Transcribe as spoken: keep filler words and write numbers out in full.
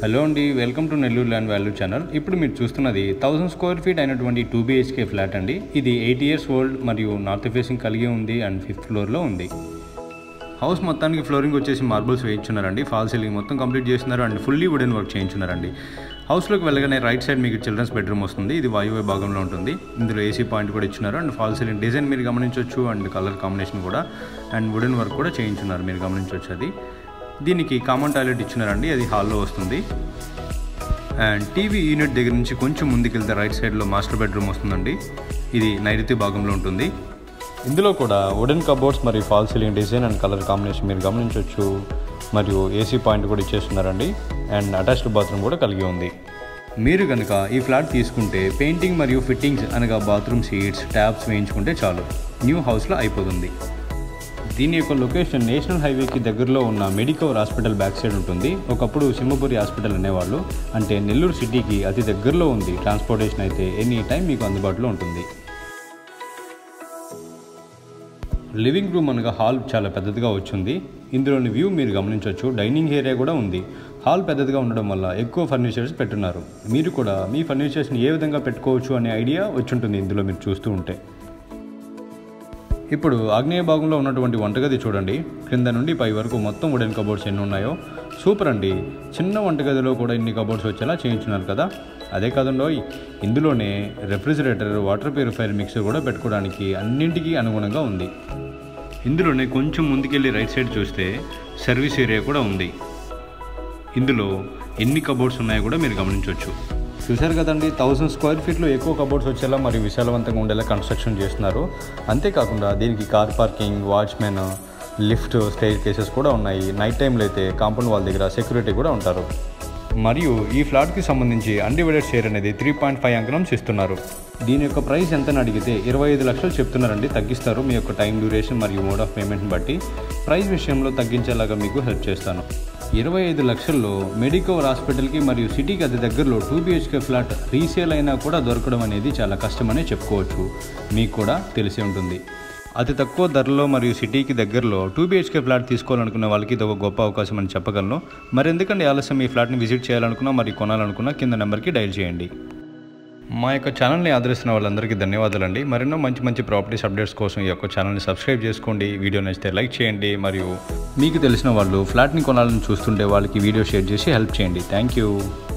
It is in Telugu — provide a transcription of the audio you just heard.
హలో అండి, welcome to Nellore land value channel. ఇప్పుడు మీరు చూస్తున్నది థౌసండ్ స్క్వేర్ ఫీట్ అయినటువంటి టూ బిహెచ్కే ఫ్లాట్ అండి. ఇది ఎయిట్ ఇయర్స్ ఓల్డ్ మరియు నార్త్ ఫేసింగ్ కలిగి ఉంది అండ్ ఫిఫ్త్ ఫ్లోర్లో ఉంది. హౌస్ మొత్తానికి ఫ్లోరింగ్ వచ్చేసి మార్బుల్స్ వేయించున్నారండి. ఫాల్ సీలింగ్ మొత్తం కంప్లీట్ చేస్తున్నారు అండ్ ఫుల్లీ వుడెన్ వర్క్ చేయించున్నారండి. హౌస్లోకి వెళ్ళగానే రైట్ సైడ్ మీకు చిల్డ్రన్స్ బెడ్రూమ్ వస్తుంది. ఇది వాయువ్య భాగంలో ఉంటుంది. ఇందులో ఏసీ పాయింట్ కూడా ఇచ్చినారు అండ్ ఫాల్ సీలింగ్ డిజైన్ మీరు గమనించవచ్చు అండ్ కలర్ కాంబినేషన్ కూడా అండ్ వుడెన్ వర్క్ కూడా చేయించున్నారు, మీరు గమనించవచ్చు. అది దీనికి కామన్ టాయిలెట్ ఇచ్చినారండి, అది హాల్లో వస్తుంది. అండ్ టీవీ యూనిట్ దగ్గర నుంచి కొంచెం ముందుకెళ్తే రైట్ సైడ్లో మాస్టర్ బెడ్రూమ్ వస్తుందండి. ఇది నైరుతి భాగంలో ఉంటుంది. ఇందులో కూడా వుడెన్ కబోర్డ్స్ మరియు fall ceiling design and colour combination మీరు గమనించవచ్చు. మరియు ఏసీ పాయింట్ కూడా ఇచ్చేస్తున్నారండి అండ్ అటాచ్డ్ బాత్రూమ్ కూడా కలిగి ఉంది. మీరు కనుక ఈ ఫ్లాట్ తీసుకుంటే పెయింటింగ్ మరియు ఫిట్టింగ్స్ అనగా బాత్రూమ్ సీట్స్, ట్యాప్స్ వేయించుకుంటే చాలు, న్యూ హౌస్లో అయిపోతుంది. దీని యొక్క లొకేషన్ నేషనల్ హైవేకి దగ్గరలో ఉన్న మెడికవర్ హాస్పిటల్ బ్యాక్ సైడ్ ఉంటుంది. ఒకప్పుడు సింహపురి హాస్పిటల్ అనేవాళ్ళు. అంటే నెల్లూరు సిటీకి అతి దగ్గరలో ఉంది. ట్రాన్స్పోర్టేషన్ అయితే ఎనీ టైం మీకు అందుబాటులో ఉంటుంది. లివింగ్ రూమ్ అనగా హాల్ చాలా పెద్దదిగా వచ్చింది. ఇందులోని వ్యూ మీరు గమనించవచ్చు. డైనింగ్ ఏరియా కూడా ఉంది. హాల్ పెద్దదిగా ఉండడం వల్ల ఎక్కువ ఫర్నిచర్స్ పెట్టున్నారు. మీరు కూడా మీ ఫర్నిచర్స్ని ఏ విధంగా పెట్టుకోవచ్చు అనే ఐడియా వచ్చుంటుంది ఇందులో మీరు చూస్తూ ఉంటే. ఇప్పుడు ఆగ్నేయ భాగంలో ఉన్నటువంటి వంటగది చూడండి. క్రింద నుండి పై వరకు మొత్తం వుడెన్ కబోర్డ్స్ ఎన్ని ఉన్నాయో సూపర్ అండి. చిన్న వంటగదిలో కూడా ఇన్ని కబోర్డ్స్ వచ్చేలా చేయించున్నారు కదా. అదే కాదండో, ఇందులోనే రెఫ్రిజిరేటర్, వాటర్ ప్యూరిఫైయర్, మిక్సర్ కూడా పెట్టుకోవడానికి అన్నింటికీ అనుగుణంగా ఉంది. ఇందులోనే కొంచెం ముందుకెళ్ళి రైట్ సైడ్ చూస్తే సర్వీస్ ఏరియా కూడా ఉంది. ఇందులో ఎన్ని కబోర్డ్స్ ఉన్నాయో కూడా మీరు గమనించవచ్చు. చూశారు కదండి, థౌసండ్ స్క్వేర్ ఫీట్లో ఎక్కువ కబోర్డ్స్ వచ్చేలా మరియు విశాలవంతంగా ఉండేలా కన్స్ట్రక్షన్ చేస్తున్నారు. అంతేకాకుండా దీనికి car parking, watchman, lift, staircases కూడా ఉన్నాయి. నైట్ టైంలో అయితే కాంపౌండ్ వాల్ దగ్గర సెక్యూరిటీ కూడా ఉంటారు. మరియు ఈ ఫ్లాట్కి సంబంధించి అన్డివైడెడ్ షేర్ అనేది త్రీ పాయింట్ ఫైవ్ అంకనమ్స్ ఇస్తున్నారు. దీని యొక్క ప్రైస్ ఎంతని అడిగితే ఇరవై ఐదు లక్షలు చెప్తున్నారండి. తగ్గిస్తారు మీ యొక్క టైం డ్యూరేషన్ మరియు మోడ్ ఆఫ్ పేమెంట్ని బట్టి. ప్రైస్ విషయంలో తగ్గించేలాగా మీకు హెల్ప్ చేస్తాను. ఇరవై ఐదు లక్షల్లో మెడికవర్ హాస్పిటల్కి మరియు సిటీకి అతి దగ్గరలో టూ బిహెచ్కే ఫ్లాట్ రీసేల్ అయినా కూడా దొరకడం అనేది చాలా కష్టమనే చెప్పుకోవచ్చు. మీకు కూడా తెలిసి ఉంటుంది. అతి తక్కువ ధరలో మరియు సిటీకి దగ్గరలో టూ బిహెచ్కే ఫ్లాట్ తీసుకోవాలనుకున్న వాళ్ళకి ఇది ఒక గొప్ప అవకాశం అని చెప్పగలను. మరి ఎందుకంటే ఆలస్యం ఈ ఫ్లాట్ని విజిట్ చేయాలనుకున్నా మరియు కొనాలనుకున్నా కింద నెంబర్కి డైల్ చేయండి. మా యొక్క ఛానల్ని ఆదరిస్తున్న వాళ్ళందరికీ ధన్యవాదాలండి. మరెన్నో మంచి మంచి ప్రాపర్టీస్ అప్డేట్స్ కోసం ఈ యొక్క ఛానల్ని సబ్స్క్రైబ్ చేసుకోండి. వీడియో నచ్చితే లైక్ చేయండి మరియు మీకు తెలిసిన వాళ్ళు ఫ్లాట్ని కొనాలని చూస్తుంటే వాళ్ళకి వీడియో షేర్ చేసి హెల్ప్ చేయండి. Thank you.